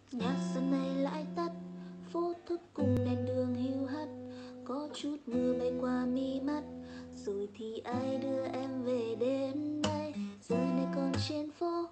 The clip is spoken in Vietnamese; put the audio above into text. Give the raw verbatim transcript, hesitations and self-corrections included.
Nhạc dần này lại tắt, phố thức cùng đèn đường hiu hắt. Có chút mưa bay qua mi mắt, rồi thì ai đưa em về đến đây. Giờ này còn trên phố,